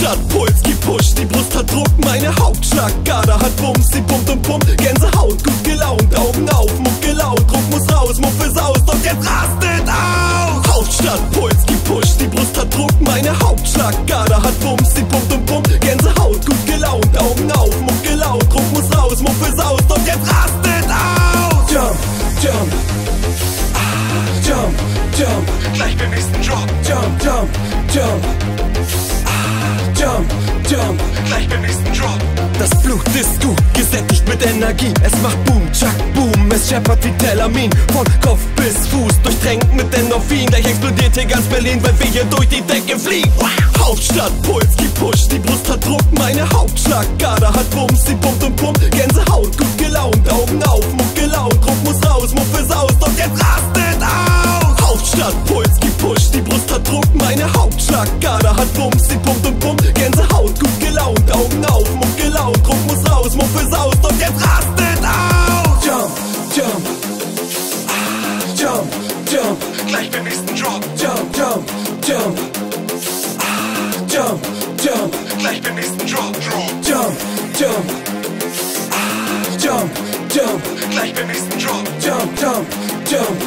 Hauptstadtpuls gepusht, die Brust hat Druck, meine Hauptschlagader hat Bums, sie pumpt und pumpt, Gänsehaut, gut gelaunt, Augen auf, Mucke laut, Druck muss raus, Muffe saust und jetzt rastet aus. Hauptstadtpuls gepusht, die Brust hat Druck, meine Hauptschlagader hat Bums, sie pumpt und pumpt, Gänsehaut, gut gelaunt, Augen auf, Mucke laut, Druck muss raus, Muffe saust und jetzt rastet aus. Jump, jump, jump, jump, Gleich beim nächsten Drop, jump, jump, jump, jump, jump, gleich beim nächsten Drop. Das Blut ist gut, gesättigt mit Energie. Es macht Boom, Chuck, Boom, es scheppert wie Telamin. Von Kopf bis Fuß, durchtränkt mit Endorphin. Gleich explodiert hier ganz Berlin, weil wir hier durch die Decke fliegen. Hauptstadtpuls gepusht, die Brust hat Druck, meine Hauptschlagader hat Bums, sie pumpt und pumpt, Gänsehaut, gut gelaunt, Augen auf, Mucke laut, Druck muss raus, Muffe saust und jetzt rastet aus. Hauptstadtpuls gepusht, die Brust hat Druck, meine Hauptschlagader hat Bums, sie pumpt und pumpt, Gänsehaut, gut gelaunt, Augen auf, Mucke laut, Druck muss raus, Muffe saust und jetzt rastet aus. jump, jump, jump, jump, Gleich beim nächsten Drop, jump, jump, jump, jump, jump, gleich beim nächsten Drop, jump, jump, jump, jump, gleich beim nächsten Drop, jump, jump, jump,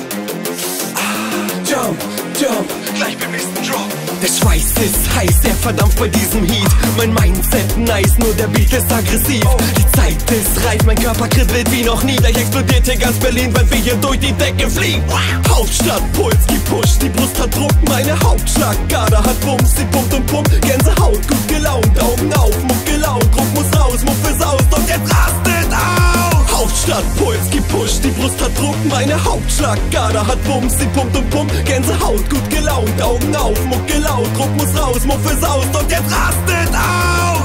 jump, jump. gleich beim nächsten Drop. Der Schweiß ist heiß, er verdampft bei diesem Heat. Mein Mindset nice, nur der Beat ist aggressiv. Die Zeit ist reif, mein Körper kribbelt wie noch nie. Gleich explodiert hier ganz Berlin, weil wir hier durch die Decke fliegen. Hauptstadtpuls gepusht, die Brust hat Druck, meine Hauptschlagader hat Bums, sie pumpt und pumpt, Gänsehaut, gut gelaunt, Augen auf, Mucke laut, Druck muss raus, Muffe saust und jetzt rastet aus. Hauptstadtpuls gepusht, die Brust hat Druck, meine Hauptschlagader hat Bums, sie pumpt und pumpt, Gänsehaut, gut gelaunt, Augen auf, Mucke laut, Druck muss raus, Muffe saust und jetzt rastet aus.